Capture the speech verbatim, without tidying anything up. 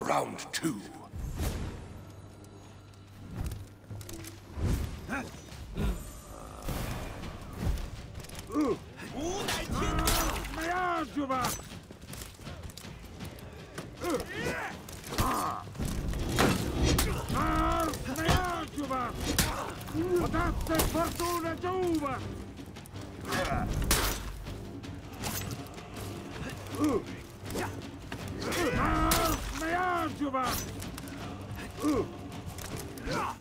Round two. Potasse fortuna giuva! Ah, me aggiuva!